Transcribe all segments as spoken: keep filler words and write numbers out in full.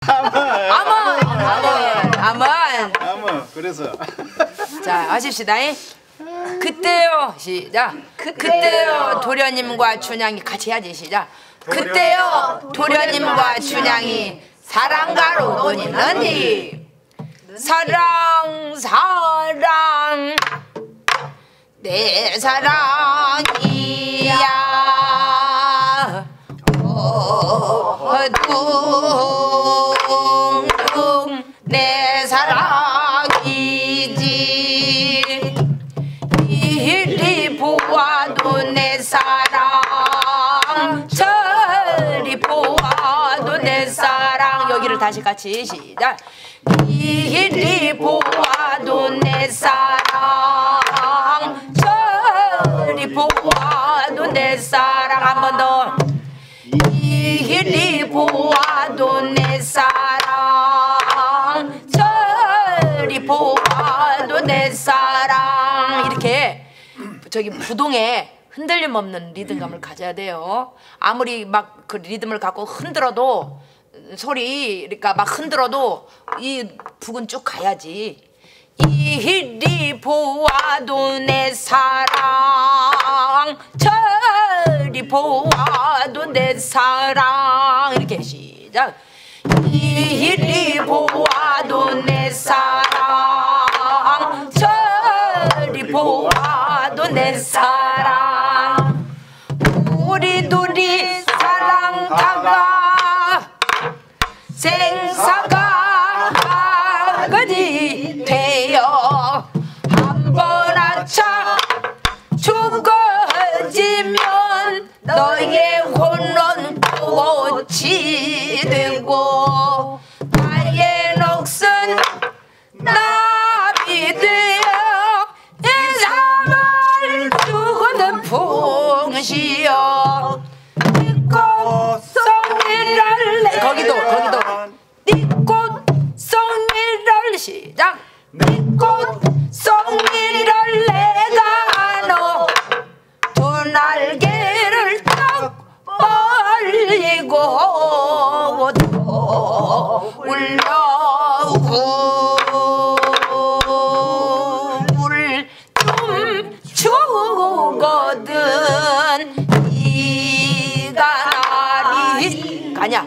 아먼 아먼 아먼 아먼. 그래서 자 하십시다. 그때요 시작. 그때요 도련님과 춘향이 같이 해야지 시작. 그때요 도련님과 춘향이 사랑가로 논의는디 사랑 사랑 내 사랑이야 어둥둥 내 사랑이지 이리 보아도 내 사랑 저리 보아도 내 사랑 여기를 다시 같이 시작. 이리 보아도 내 사랑 저리 보아도 내 사랑 한 번 더. 이리 보아도 내 사랑 저리 보아도 내 사랑 이렇게 저기 부동에 흔들림 없는 리듬감을 가져야 돼요. 아무리 막 그 리듬을 갖고 흔들어도 소리 그러니까 막 흔들어도 이 북은 쭉 가야지. 이리 보아도 내 사랑 저리 보아도 내 사랑 이렇게 시작. 이리 보아도 내 사랑 저리 보아도 내 사랑 우리 둘이 사랑하가 생사가 아거지 되어 한번 아차 죽어지면 너의 혼론 꽃이 되고 나의 넋은 나비 되어 이 삶을 죽어든 풍시여 꽃송이를 거기도 거기도 네 꽃송이를 시작. 네 꽃송이를 내가 너 두 날개를 딱 벌리고 울려 울좀 주거든 이가 나리 가냐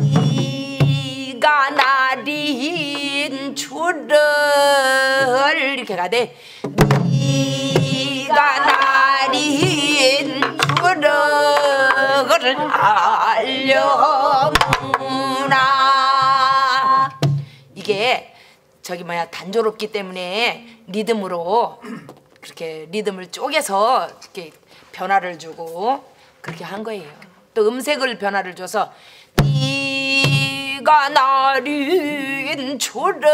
이가 나린 줄을 이렇게 가대. 이가 나린 줄을 알려무나 이게 저기 뭐야 단조롭기 때문에 리듬으로 그렇게 리듬을 쪼개서 이렇게 변화를 주고 그렇게 한 거예요. 또 음색을 변화를 줘서 이가 나린 줄을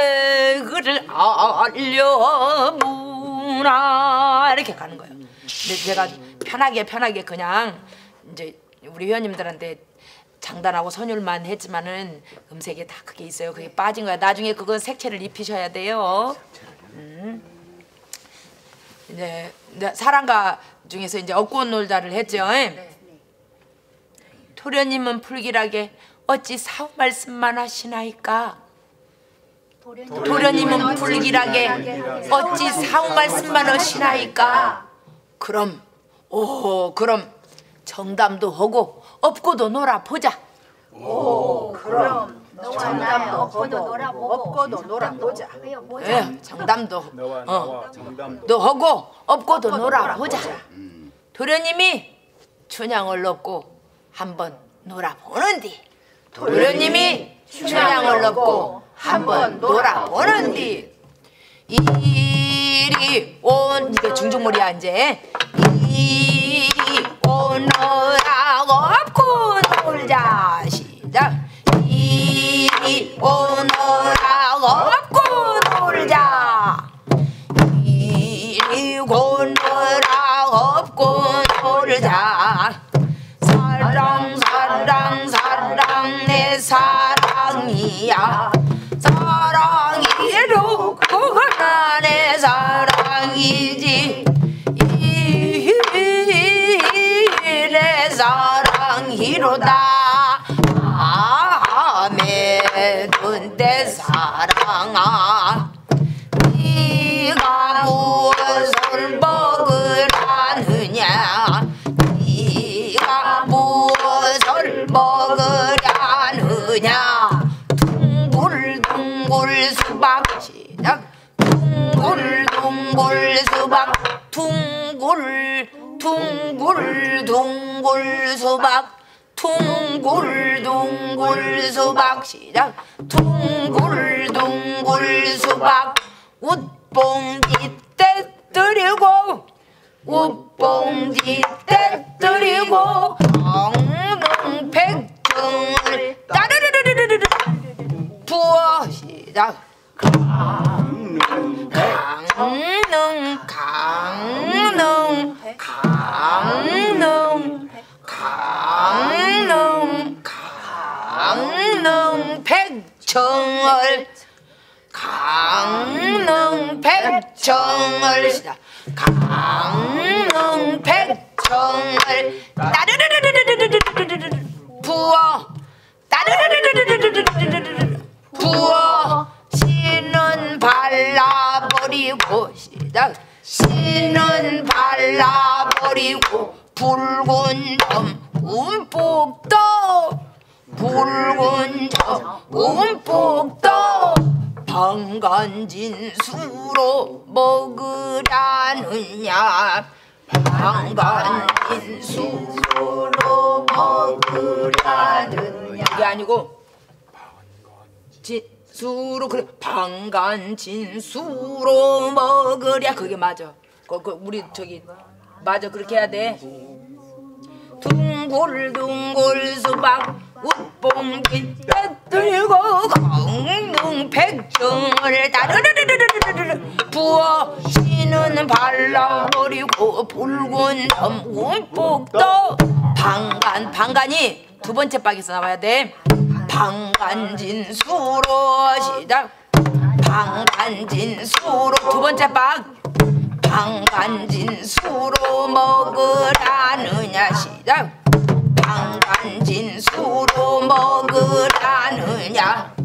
알려무나 이렇게 가는 거예요. 근데 제가 편하게 편하게 그냥 이제 우리 회원님들한테 장단하고 선율만 했지만은 음색이 다 그게 있어요. 그게 빠진 거야. 나중에 그건 색채를 입히셔야 돼요. 음. 이제 사랑가 중에서 이제 업고 놀자를 했죠. 도련님은 불길하게 어찌 사후 말씀만 하시나이까? 도련님은 불길하게 어찌 사후 말씀만 하시나이까? 그럼 오 그럼 정담도 하고 업고도 놀아보자. 오 그럼 정담도 업고도 놀아보고 업고도 놀아보자. 예, 정담도 너와 어, 나와 정담도 도 하고 업고도 놀아보자. 도련님이 춘향을 넣고 한번 놀아보는디 도련님이 춘향을 넣고 한번 놀아보는디 이리 온 이게 중중몰이야 이제 이리 오너라 업고 놀자 시작. 이리 오너라 업고 놀자 이리 오너라 업고 놀자 사랑 사랑 사랑 내 사랑이야 사랑이로 그나 내 사랑이지 이래 사랑이로다 아멘. 둥글 수박 둥글 둥글 둥글 수박 둥글 둥글 수박 시작 둥글 둥글 수박 웃봉지 떼뜨리고 웃봉지 떼뜨리고 강릉백정을 따르르르르르르 부어 시작 강릉 강릉 강릉 강릉 강릉 강릉 백정을 강릉 백정을 시작 강릉 백정을 따르르르르르르르르르 부어 따르르르르르르르르 부어 씨는 발라버리고 시작 씨는 발라버리고 붉은 점 움푹 떠 붉은 점 움푹 떠 방간진수로 먹으라느냐 방간진수로 먹으라느냐 이게 아니고 진수로 그래 방간진수로 먹으랴 그게 맞아. 그, 그 우리 저기 맞아 그렇게 해야 돼. 둥글둥글 수박 웃봉지 떼뜨리고 강릉 백정을 따르르르르르르 부어 씨는 발라버리고 붉은 점 움푹 떠 방간 방간이 두 번째 박에서 나와야 돼. 방간진수로 시작 방간진수로 두 번째 박 방간진수로 먹으라느냐 시작 방간진수로 먹으라느냐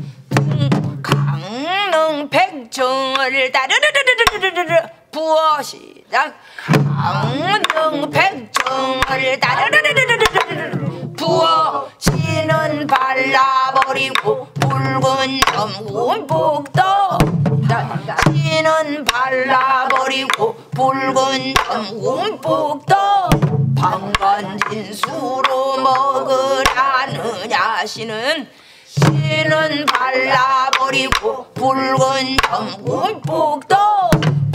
강릉 백정을 따르르르르르르 부어 시작 강릉 백정을 따르르르르르르 부어 씨는 발라버리고 붉은 점 움푹 떠 씨는 발라버리고 붉은 점 움푹 떠 방간진수로 먹으라느냐 씨는 씨는 발라버리고 붉은 점 움푹 떠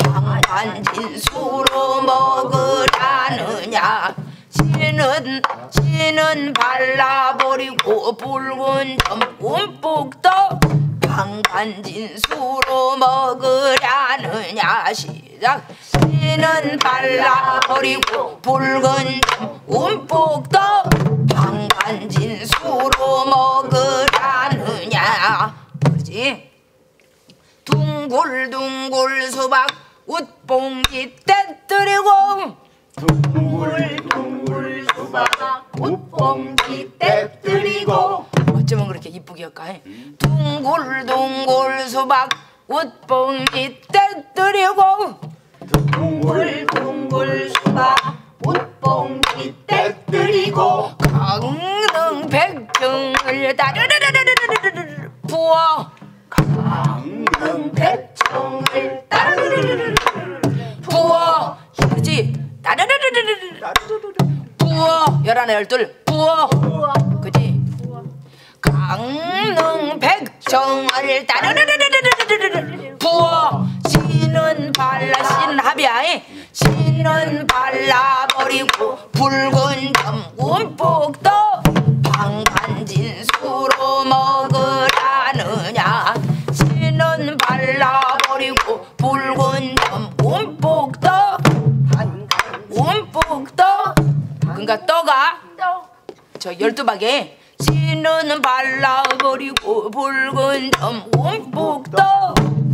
방간진수로 먹으라느냐 씨는 씨는 발라버리고 붉은 점 움푹 떠 방간진수로 먹으라느냐 시작 씨는 발라버리고 붉은 점 움푹 떠 방간진수로 먹으라느냐 그지 둥글둥글 수박 웃봉지 떼뜨리고 둥글둥글 수박 웃봉지 떼뜨리고 어쩌면 그렇게 이쁘게 할까 둥글둥글 수박 웃봉지 떼뜨리고 둥글둥글 수박 웃봉지 떼뜨리고 강릉 백정을 따르르르르르르 부어 강릉 백정을 따르르르르 부어 그지 따르르르르르 부어 열하나 열둘 부어 그지 강릉 백정을 따르르르르르르 부어 씨는 발라 씨는 합이야 씨는 발라버리고 붉은 점 움푹 떠 방간진수로 먹으라느냐 씨는 발라버리고 붉은 점 움푹 떠 움푹 떠 그러니까 떠가 저 열두 박에 씨는 발라버리고 붉은 점 움푹 떠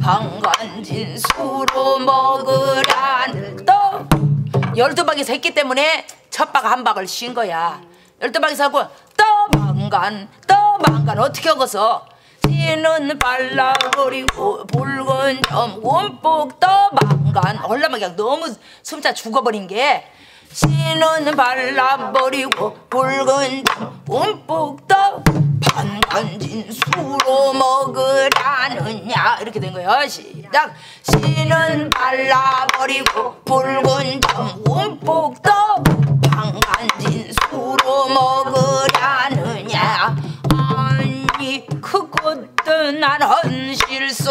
방간진수로 먹으라는 떠 열두 박에서 했기 때문에 첫 박 한 박을 쉰 거야. 열두 박에서 하고 떠 방간 떠 방간 어떻게 하고서 씨는 발라버리고 붉은 점 움푹 떠 방간 얼라면 그냥 너무 숨차 죽어버린 게 씨는 발라버리고 붉은 점 움푹 떠 반간진 수로 먹으라느냐 이렇게 된 거예요. 시작. 씨는 발라버리고 붉은 점 움푹 떠 반간진 수로 먹으라느냐. 아니 그것도 난 헌실소.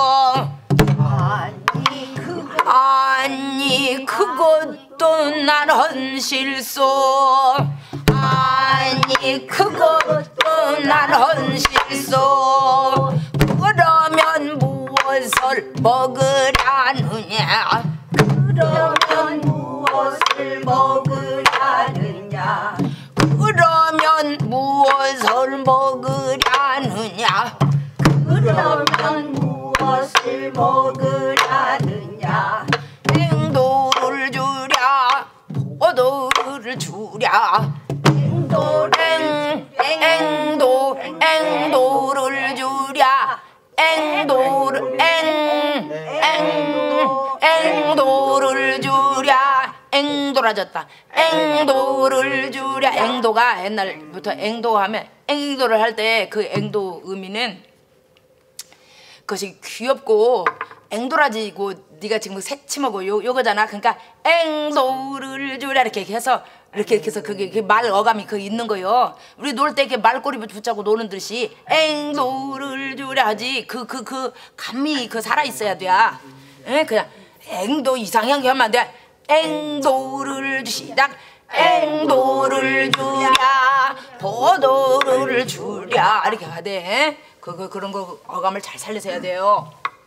아니 그거 아니 그것도 난 헌실소. 아니 그것도 난 헌실소. 그러면 무엇을 먹으라느냐. 그러면 무엇을 먹으라느냐. 그러면 무엇을 먹으라느냐. 그러면 무엇을 먹으라느냐. 앵도를 주랴 포도를 주랴. 앵도를 앵도 앵도를 주랴. 앵도를 앵 앵 앵도를 주랴. 앵도라졌다. 앵도를 주랴. 앵도가 옛날부터 앵도하면 앵도를 할 때 그 앵도 의미는 그것이 귀엽고 앵도라지고 네가 지금 새침하고 요, 요거잖아. 그러니까 앵도를 주랴 이렇게 해서 이렇게 해서 그게, 그게 말 어감이 그 있는 거요. 우리 놀 때 이렇게 말꼬리 붙잡고 노는 듯이 앵도를 주랴 하지. 그 그 그 감이 그 살아 있어야 돼. 예, 그냥 앵도 이상하게 하면 안 돼. 앵도를 시작. 앵도를 주랴 포도를 주랴 이렇게 해야 돼. 그거 그런 거 어감을 잘 살려서 해야 돼요.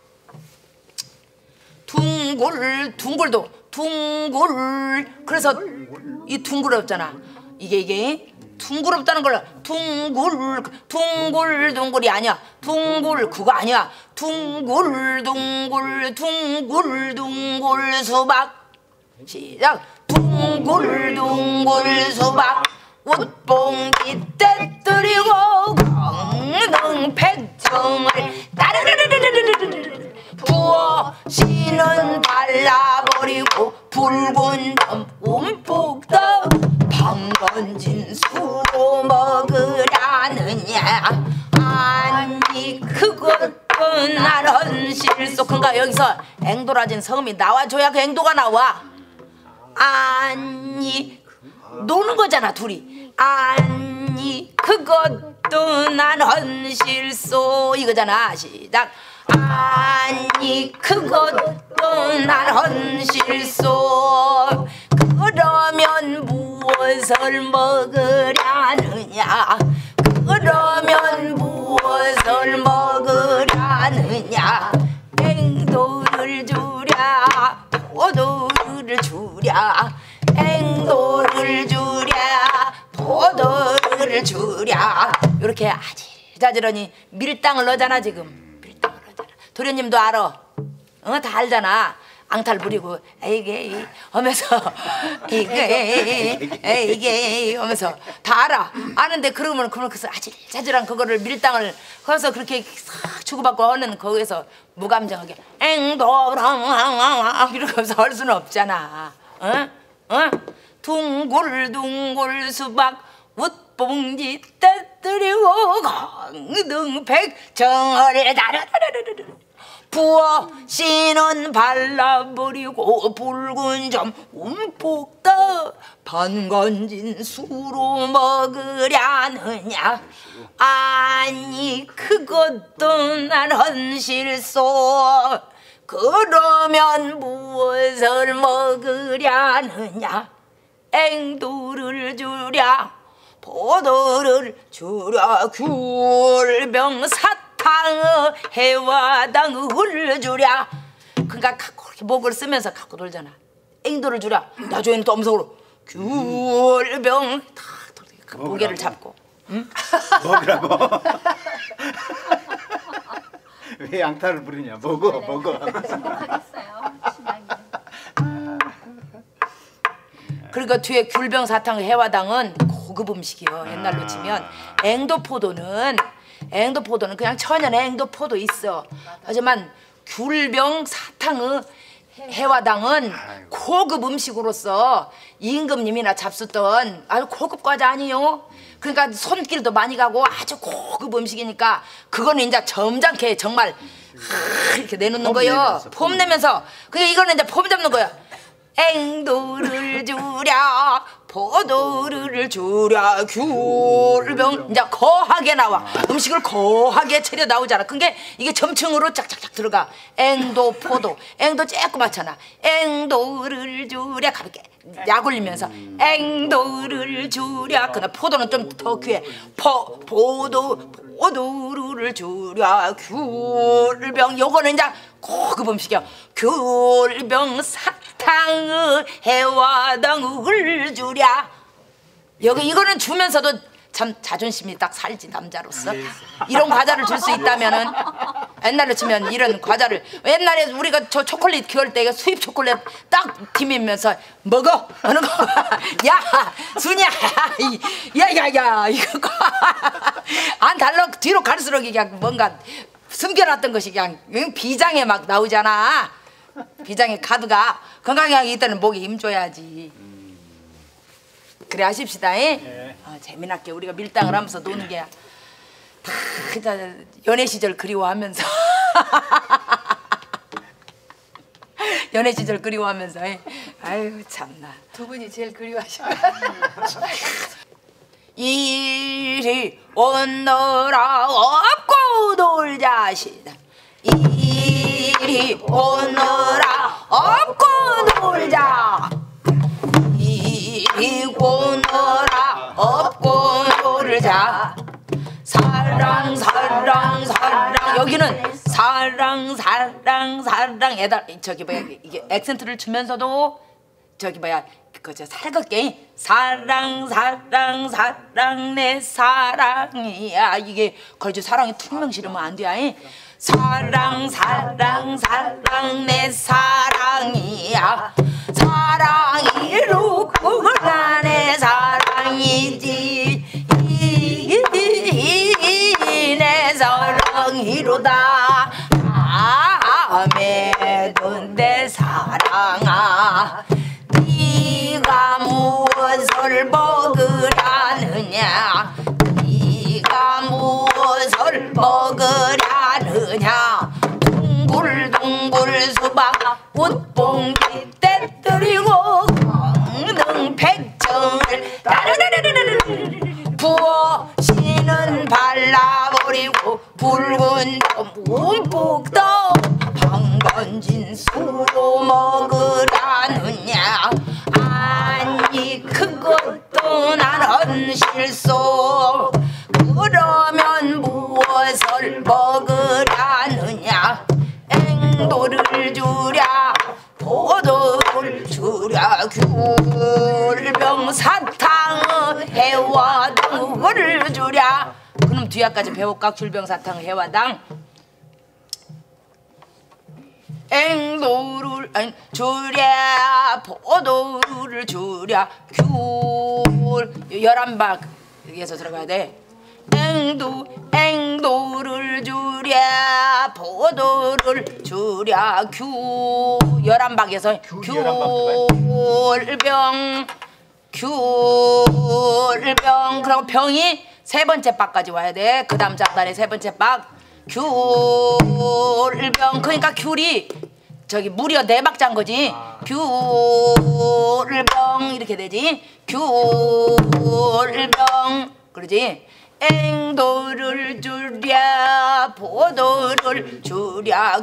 둥굴 둥굴도 둥굴. 그래서 이 둥그럽잖아. 이게 이게 둥그럽다는 걸 둥굴 둥굴 둥굴이 아니야. 둥굴 그거 아니야. 둥굴 둥굴 둥굴 둥굴 수박. 시작. 둥굴 둥굴 수박 옷봉지 떼뜨리고 강릉 백정을 따르르르르르르르 부어 씨는 발라버리고 붉은 점 움푹 떠 방건진 수로 먹으라느냐. 아니 그것도 난 헌실소. 그러니까 여기서 앵도라진 성음이 나와줘야 그 앵도가 나와. 아니 노는 거잖아 둘이. 아니 그것도 난 헌실소 이거잖아. 시작. 아니 그것도 난 헌실소. 그러면 무엇을 먹으라느냐. 그러면 무엇을 먹으라느냐. 앵도를 주랴 포도를 주랴. 앵도를 주랴 포도를 주랴. 이렇게 아질아질하니 밀당을 넣잖아 지금. 밀당을 넣잖아. 도련님도 알아. 어, 다 알잖아. 앙탈 부리고 에이게 하면서 이게 에이게 하면서 다 알아. 아는데 그러면 그러면 그래서 아질아질한 그거를 밀당을 해서 그렇게 싹 주고받고 하는 거기서 무감정하게 앵도랑 이렇게 하면서 할 수는 없잖아. 어? 어? 둥글둥글 수박 웃봉지 떼뜨리고 강릉 백정을 다르르르르르 부어 씨는 발라버리고 붉은 점 움푹 떠 반건진 수로 먹으려느냐. 아니 그것도 난 헌실소. 그러면 무엇을 먹으려느냐. 앵도를 주랴 포도를 주랴 귤병 사탕 해와당을 주랴. 그러니까 갖고 이렇게 목을 쓰면서 갖고 놀잖아. 앵도를 주랴. 나중에는 또 엄석으로 귤병 탁 그 고개를 잡고. 응? 먹으라고. 왜 양탈을 부리냐. 먹어 먹어. 행복하겠어요. 신랑이. 그러니까 뒤에 귤병 사탕 해와당은 고급 음식이요. 옛날로 치면 앵도포도는 앵도포도는 그냥 천연의 앵도포도 있어. 하지만 귤병 사탕의 해와당은 고급 음식으로서 임금님이나 잡수던 아주 고급 과자 아니요. 그러니까 손길도 많이 가고 아주 고급 음식이니까 그거는 이제 점잖게 정말 하, 이렇게 내놓는 거요. 폼 내면서. 그게 이거는 이제 폼 잡는 거야. 앵도를 주랴 포도를 주랴 귤병 이제 거하게 나와. 음식을 거하게 차려 나오잖아. 그게 이게 점층으로 짝짝짝 들어가. 앵도 포도 앵도 쬐끄맣잖아. 앵도를 주랴 가볍게 약 올리면서 앵도를 주랴. 그나 포도는 좀 더 귀해. 포 포도 포도를 주랴 귤병. 요거는 이제 고급 음식이야. 귤병 사탕의 해와당을 주랴. 여기 이거는 주면서도 참 자존심이 딱 살지 남자로서. 이런 과자를 줄 수 있다면은 옛날에 치면 이런 과자를 옛날에 우리가 저 초콜릿 키울 때 수입 초콜릿 딱 디미면서 먹어 하는 거. 야 순이야 야야야 이거 안 달러 뒤로 갈수록 그냥 뭔가 숨겨놨던 것이 그냥 비장에 막 나오잖아. 비장의 카드가 건강하게 있다는 목에 힘줘야지. 그래 하십시다. 네. 어, 재미나게 우리가 밀당을 하면서 노는 게 다 연애 시절 그리워하면서 연애 시절 그리워하면서 아유 참나. 두 분이 제일 그리워하셔. 이리 오너라 업고 놀자시다. 이리 오너라 업고 놀자. 이리 오너라 업고 놀자. 사랑 사랑 사랑. 여기는 사랑 사랑 사랑. 애들 저기 뭐야 이게 액센트를 주면서도 저기 뭐야 그저 살갑게 사랑 사랑 사랑 내 사랑이야. 이게 걸주 사랑이 퉁명 실으면 안 돼. 사랑 사랑 사랑 내 사랑이야. 사랑이로 그가 내 사랑이지. 내 사랑이로다. 아메도 내 사랑아. 네가 무엇을 먹으라느냐. 네가 무엇을 먹으라느냐. 둥글둥글 수박 웃봉지 떼뜨리고 강릉 백정을 따르르르르르 부어시는 발라버리고 붉은 움푹 떠 방건진 수로 먹으라느냐. 아니 그것도 나는 실수. 그러면 무엇을 먹으라느냐. 앵도를 주랴 포도를 주랴 귤병 사탕 해와당을 주랴. 그럼 뒤에까지 배울까? 귤병 사탕 해와당. 앵도를 아니 주랴 포도를 주랴 귤 열한 박에서 들어가야 돼. 앵도 앵도를 주랴 포도를 주랴 귤 열한 박에서 귤병 귤병. 그리고 병이 세 번째 박까지 와야 돼. 그 다음 장단에 세 번째 박 귤병. 그러니까 귤이 저기 무려 네 박자인 거지. 귤병 이렇게 되지. 귤병 그러지. 앵도를 주랴 포도를 주랴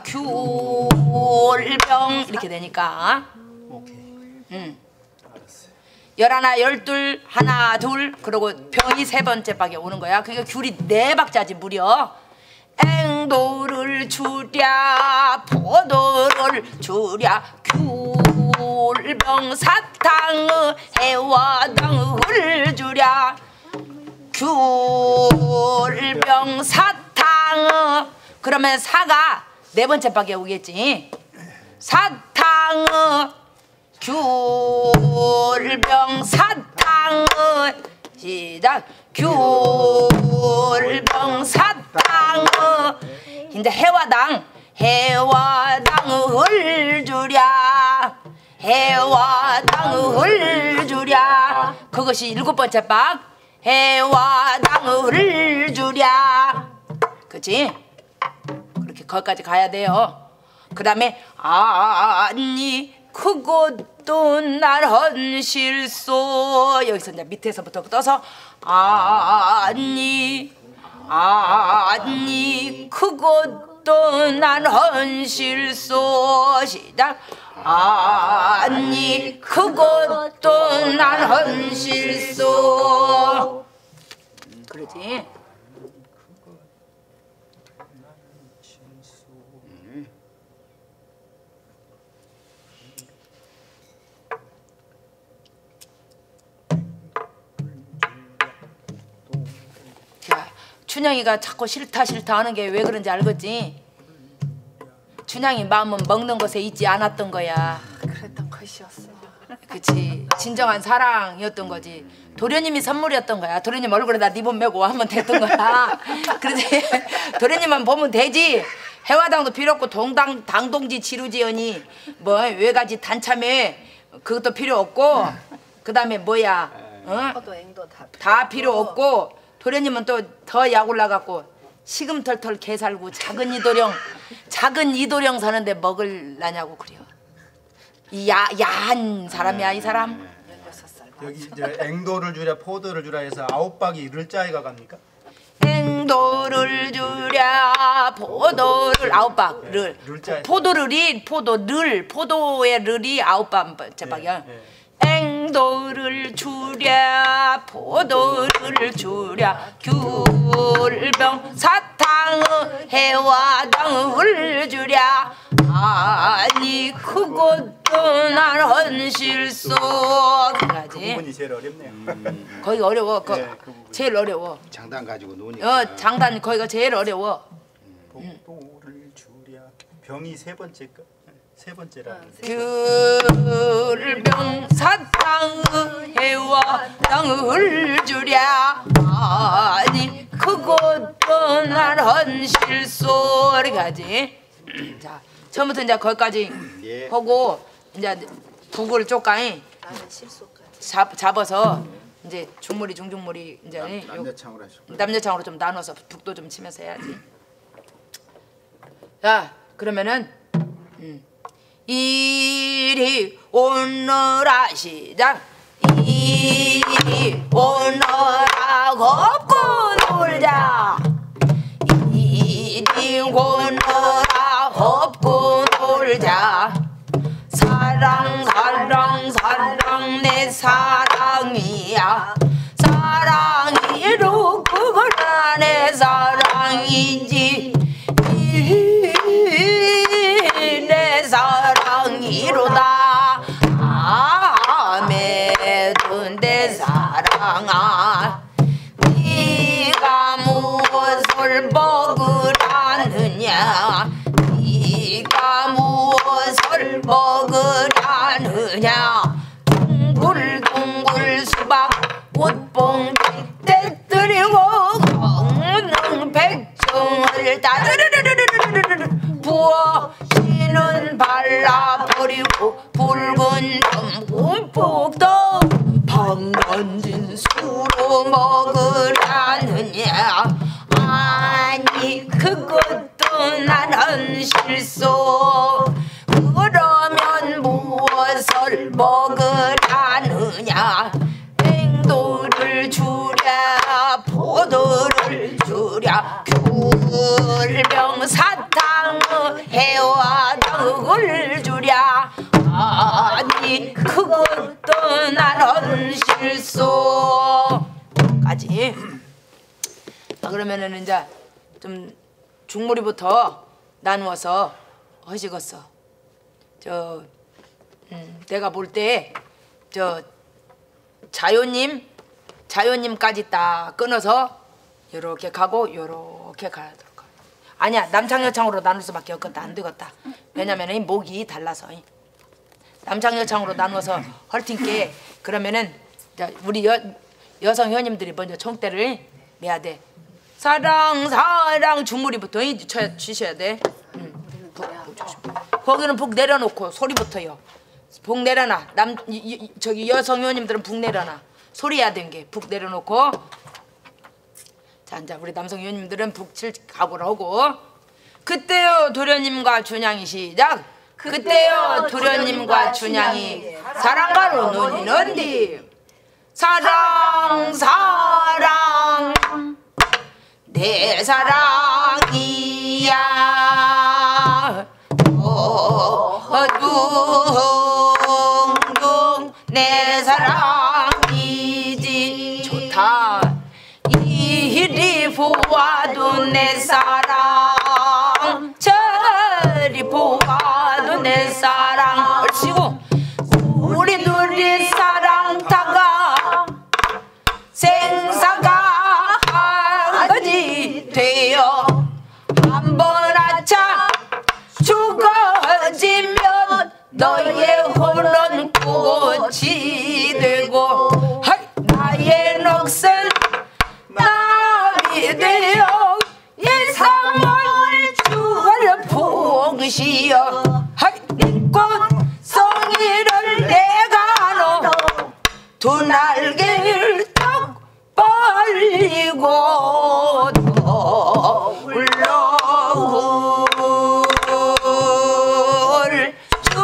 귤병 이렇게 되니까. 응. 열하나 열둘 하나 둘 그리고 병이 세 번째 박에 오는 거야. 그러니까 귤이 네 박자지 무려. 앵도를 주랴 포도를 주랴 귤병 사탕의 해와당을 주랴. 귤병 사탕의 그러면 사가 네 번째 박에 오겠지. 사탕의 귤병 사탕의 시작. 귤병 사탕의 이제 해와당 해와당을 주랴 해와당을 주랴. 그것이 일곱 번째 박. 해와 당을 주랴. 그치? 그렇게 거기까지 가야 돼요. 그 다음에 아니 그것도 나란 실소. 여기서 이제 밑에서부터 떠서 아니 아니 그것도 나란 실소. 시작. 아니 그것도 나란 실소. 그러지? 자, 춘향이가 자꾸 싫다 싫다 하는 게 왜 그런지 알겠지? 춘향이 마음은 먹는 것에 있지 않았던 거야. 그랬던 것이었어. 그치, 진정한 사랑이었던 거지. 도련님이 선물이었던 거야. 도련님 얼굴에다 리본 메고 하면 됐던 거야. 그렇지. 도련님만 보면 되지. 해화당도 필요 없고 동당 당동지 지루지연이 뭐 외가지 단참에 그것도 필요 없고 그 다음에 뭐야 어? 포도 앵도 다 다 필요 없고 도련님은 또 더 약 올라갔고 시금털털 개 살고 작은 이도령 작은 이도령 사는데 먹을라냐고 그래요. 이 야, 야한 사람이야 이 사람. 여기 이제 앵도를 주랴 포도를 주랴 해서 아홉 박이 이를 자이가 갑니까? 앵도를 주랴 포도를 아홉 박을 룰자에. 포도를이 포도를 포도의 를이 아홉 박이야. 예, 예. 앵도를 주랴 포도를 주랴 귤병 사탕의 해와당을 주랴 아니 그것도 나는 실소. 그 그러지. 부분이 제일 어렵네요. 거기 어려워. 거, 네, 그 부분이. 제일 어려워. 장단 가지고 노니까. 어 장단 거기가 제일 어려워. 포도를 주랴 병이 세 번째 거. 세 번째라. 귤병 사탕의 해와당을 주랴 아니 그것도 나는 실소. 이렇게 하지. 자 처음부터 이제 거기까지 예. 하고 이제 북을 쪽가이 나는 실수까지. 잡 잡아서 이제 중물이 중중물이 이제 요- 남녀창으로 하시고. 남녀창으로 좀 나눠서 북도 좀 치면서 해야지. 자 그러면은 음. 이리 오너라 시작. 이리 오너라 걷고 놀자. 이리 오너라 걷고 놀자. 사랑 사랑 사랑 내 사랑이야. 사랑이로 그거나 내 사랑이지. 내 사랑이로다. 아메도 내 사랑아 네가 무엇을 먹으라느냐. 네가 무엇을 먹으라느냐. 둥글둥글 수박 옷봉지 떼뜨리고 걷는 백종을 따르르르르르르르 부어 씨는 발라버리고 붉은 점 움푹 떠 방건진 수로 먹으라느냐. 아니 그것도 나는 실소. 그러면 무엇을 먹으라느냐. 앵도를 주랴 포도를 주랴 귤병 사탕의 해와당을 주랴 아니 그것도 나는 실소까지. 아, 그러면은 이제 좀 중무리부터 나누어서 하시겠어. 저 음, 내가 볼 때 저 자요님 자요님까지 딱 끊어서 요렇게 가고 요렇게 가야 될 거야. 아니야 남창여창으로 나눌 수밖에 없겠다. 안 되겠다. 왜냐면은 이 목이 달라서 남창여창으로 나누어서 헐팅께 그러면은 이제 우리 여, 여성 회원님들이 먼저 총대를 매야 돼. 사랑 사랑 중무리부터 쳐 주셔야 돼. 응. 북, 북 조심. 거기는 북 내려놓고 소리부터요. 북 내려놔. 남 이, 이, 저기 여성 회원님들은 북 내려놔. 소리해야 되는 게 북 내려놓고. 자 이제 우리 남성 위원님들은 북칠 각오를 하고. 그때요 도련님과 춘향이 시작. 그때요 도련님과 춘향이 사랑가로 논이는디 사랑 사랑 내 사랑이야 어둥둥 내 사랑이지. 좋다. 이리 보아도 내 사랑 저리 보아도 내 사랑. 얼씨구 우리 둘이 사랑 다가 생사가 한 가지 되어 한 번 아차 죽어지면 너의 홀은 꽃이 되고 하이, 나의 넋은 나비 되어 예상을 주어를 풍시어 하이, 꽃송이를 내가 너 두 날개를 딱 벌리고 올라올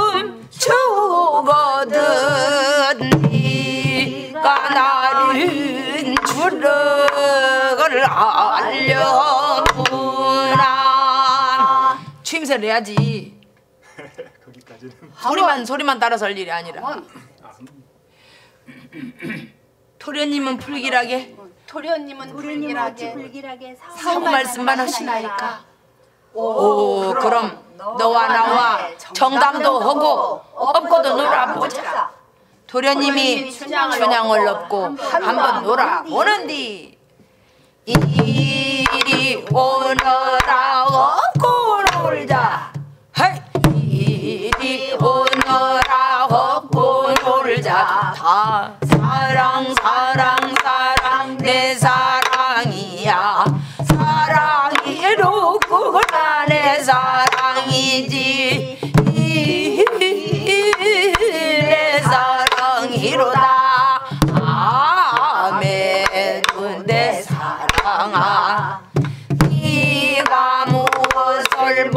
춤추거든 네가 나를 주력을 알려구나. 추임새를 해야지. 거기까지는. 소리만 소리만 따라서 할 일이 아니라. 토련님은 불길하게 토련님은 불길하게 불길하게 사고 말씀만 하시나이까. 오 그럼 너와 나와 정담도 하고 업고도 놀아보자. 도련님이 춘향을 업고 한번 놀아보는디 이리 오너라 업고 놀자. 헤이 이리 오너라 업고 놀자. 다 사랑 사랑 사랑 내 사랑이야. 사랑이로구나 내 사랑이지. 내 사랑이로다. 아메도 내 사랑아. 네가 무엇을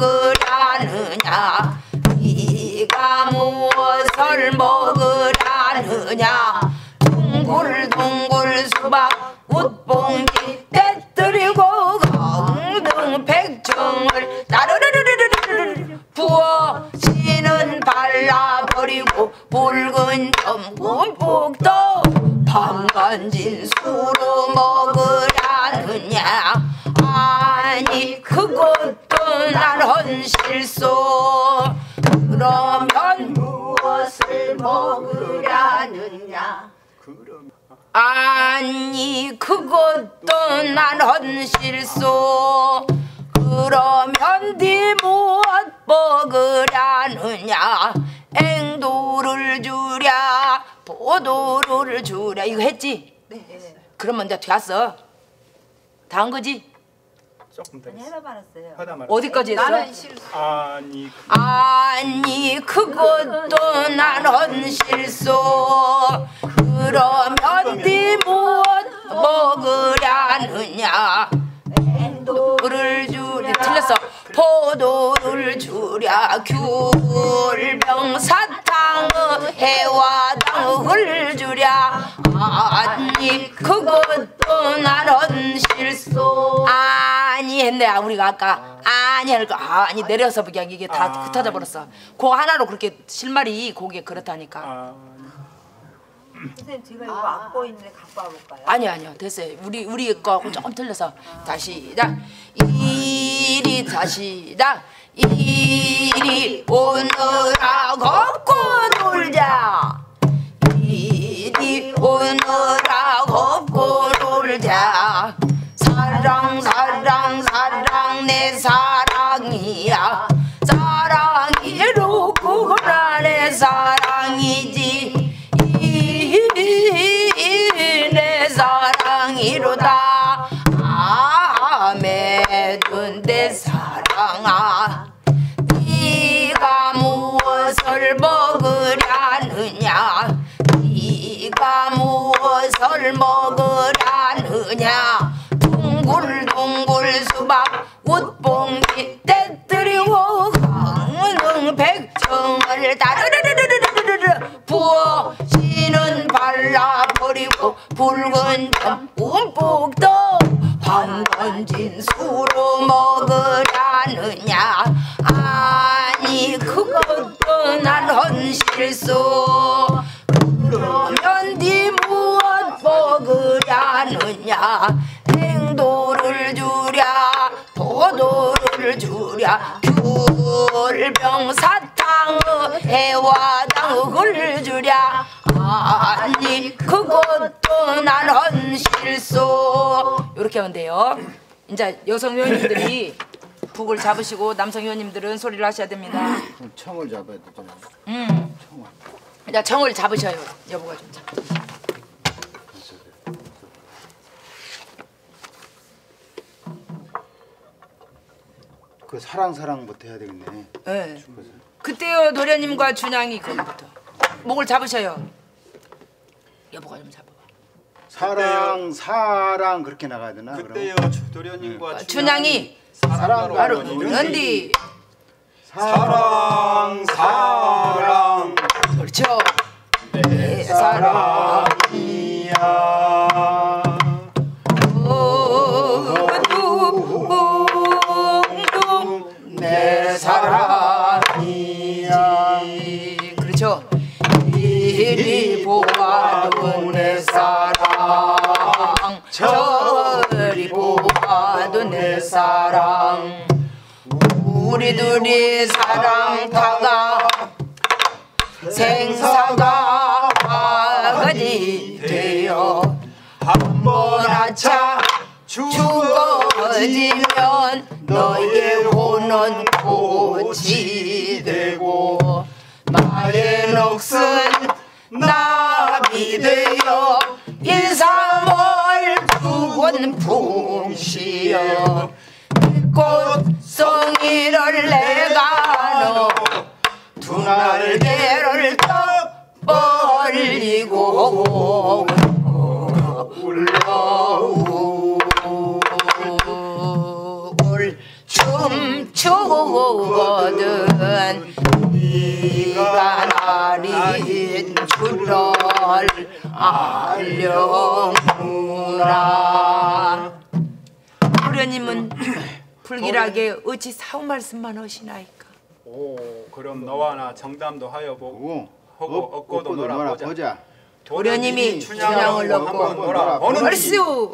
먹으라느냐. 네가 무엇을 먹으라느냐. 둥글둥글 수박 웃봉지 떼뜨리고 강등 백정을 따르르르르르 부어 씨는 발라버리고 붉은 전분복도 방간진 수로 먹으라느냐. 아니 그것도 난 헌실소. 그러면 무엇을 먹으라느냐. 아니 그것도 난 헌실소. 그러면 네 무엇 먹으라느냐. 앵도를 주랴 포도를 주랴. 이거 했지? 네 했어요. 그러면 이제 됐어. 다 한 거지? 조금 더 아니 했어. 해봐 말았어요. 하다 말. 어디까지 했어? 나는 실수. 아니 아니 그것도 난 헌실소. 그러면 네 무엇 먹으라느냐. 포도를 주랴. 틀렸어. 포도를 주랴 귤병 사탕의 해와당을 주랴. 아니 그것도 난 헌실소. 아니 했네. 우리가 아까 아니 할거 아니 내려서 그냥 이게 다 아. 흩어져 버렸어. 그 하나로 그렇게 실말이 그게 그렇다니까. 아, 선생님 제가 이거 안고 있는데 갖고 와볼까요? 아니 아니요 됐어요. 우리 우리 거하고 조금 틀려서 다시 다 이리 다시 다 이리 오너라 걷고 놀자. 이리 오너라 걷고 놀자. 사랑 사랑 사랑 내 사랑이야. 사랑이로구나 내 사랑이지. 내 사랑이로다. 아메도 내 사랑아. 네가 무엇을 먹으려느냐. 네가 무엇 무엇을 먹으라느냐 둥글둥글 수박 웃봉지 떼뜨리고 강릉 백청을 따르르르르르르 부어지는 발라버리고 붉은 점 움푹 떠 방건진 수로 먹으라느냐 아니 그것도 난 헌실소 그러면 네 무엇 먹으라느냐 행도를 주랴 포도를 주랴 귤병 사탕의 해와당을 주랴 아니 그것도 난 헌실소 이렇게 하면 돼요. 이제 여성 의원님들이 북을 잡으시고 남성 의원님들은 소리를 하셔야 됩니다. 그럼 청을 잡아야 되잖아. 음. 청을. 자, 청을 잡으셔요. 여보가 좀 잡. 그 사랑 사랑부터 해야 되겠네. 네. 그때요 도련님과 준양이 거기부터 목을 잡으셔요. 여보가 좀 잡아봐. 사랑 사랑 그렇게 나가야 되나? 그때요 도련님과 준양이 사랑 바로 누는디 사랑 사랑 그렇죠. 내 사랑이야. 내 사랑이지. 그렇죠. 이리 보아도 내 사랑 저리 보아도 내 사랑 우리 둘이 사랑 타가 생사가 바가지 되어 한 번 아차 죽어지면 너의 혼은 꽃이 되고 나의 넋은 나비 되어 일삼월 두곤 풍시어 꽃송이를 내가 너 두 날개를 떡 벌리고 울려울 춤추거든 네가 나린 줄을 알려무라. 도련님은 불길하게 어찌 사후 말씀만 하시나이까. 오 그럼 너와 나 정담도 하여 보고 하고 업, 얻고도 업고도 놀아보자. 놀아보자. 도련님이 춘향을 넣고 놀아보는 얼쑤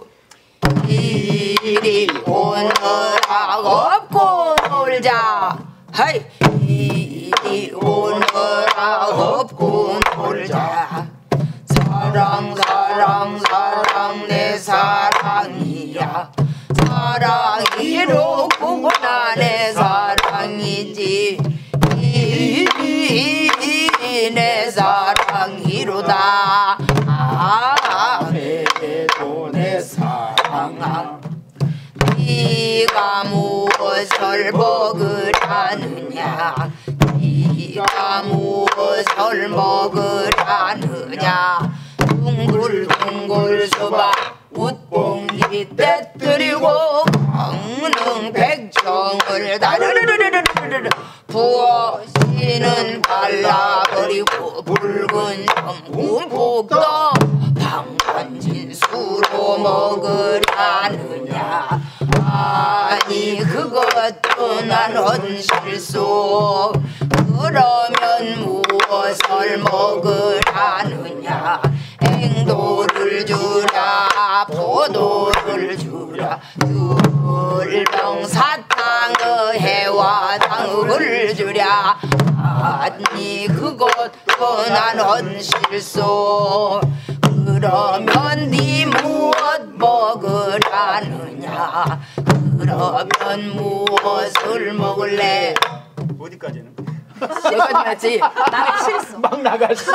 이리 오너라 업고 놀자. 하이 이리 오너라 업고 놀자. 사랑 사랑 사랑 내 사랑이야. 사랑이로 보구나 내 사랑이지. 이 내 사랑이로다. 아 그래도 내 사랑아 네가 무엇을 먹으라느냐 네가 무엇을 먹으라느냐 둥글둥글 수박 웃봉지 떼뜨리고 강릉 백정을 다르르르르르르 부어지는 발라버리고 붉은 점 움푹 떠 방관진 수로 먹으라느냐 아니 그것도 난 헌실소 그러면 무엇을 먹으라느냐 행도를 주랴 포도를 주랴 귤병 사탕의 해와당을 주랴 아니 그것도 난 헌실소 그러면 네 무엇 먹으라느냐 그러면 무엇을 먹을래 어디까지는? 여기까지 갔지? 나는 싫었어 막 나가시.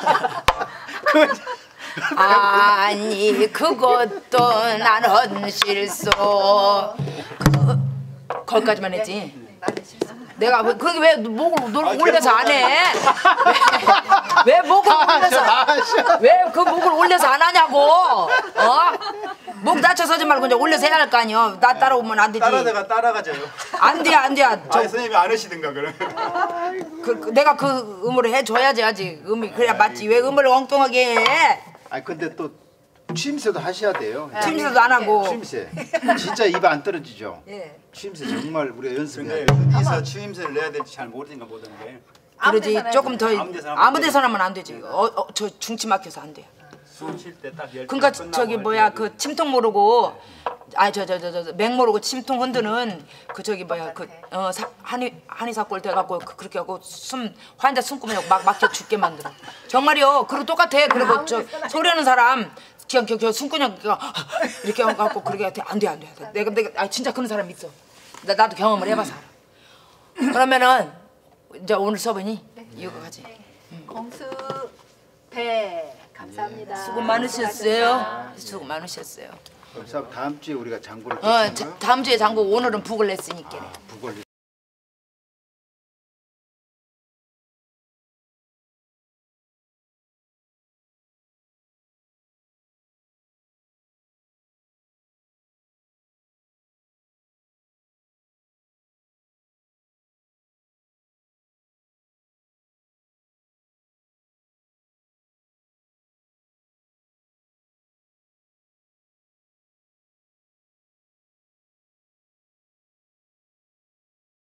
아니 그것도 난 헌실소 그, 거기까지만 했지? 내가 왜, 그게 왜 목을 놀, 올려서 안 해? 왜, 왜 목을 올려서 왜 그 목을 올려서 안 하냐고. 어? 목 다쳐서지 말고 이제 올려서 해야 할 거 아니야. 나 따라오면 안 되지. 따라다가 따라가져요. 안 돼, 안 돼. 아 저, 선생님이 안 하시든가 그럼. 그, 그, 내가 그 음으로 해줘야지 하지. 음이 그래야 맞지. 왜 음을 엉뚱하게 해? 아 근데 또 취임새도 하셔야 돼요. 침새도 안 하고. 취임새. 진짜 입에 안 떨어지죠. 예. 취임새 정말 우리가 연습해야 근데 돼. 어디서 취임새를 내야 될지 잘 모르니까 못하는 게. 그러지. 데서나 조금 더 아무 데서나 하면 아무 데서나 하면 안 되지. 어, 어, 저 중치 막혀서 안 돼. 숨 쉴 때 딱 열. 그러니까 저기 뭐야 그 침통 모르고 아니 저 저 저 저 맹 모르고 침통 흔드는 그 저기 뭐야 그어 한의 한의사골 돼갖고 그, 그렇게 하고 숨 환자 숨구멍 막 막혀 죽게 만들어. 정말이요. 그리고 똑같아. 그리고 저 소리하는 사람 그냥 그, 그 숨구멍 이렇게 해갖고 그렇게 돼. 안 돼 안 돼. 내가 내가 아 진짜 그런 사람 있어. 나 나도 경험을 해봐서 알아. 그러면은 이제 오늘 수업이니 이거 가지. 공수 배 감사합니다. 수고 많으셨어요. 수고 많으셨어요. 그럼 다음 주에 우리가 장구를 어, 칠 자, 거예요? 다음 주에 장고 오늘은 북을 냈으니까.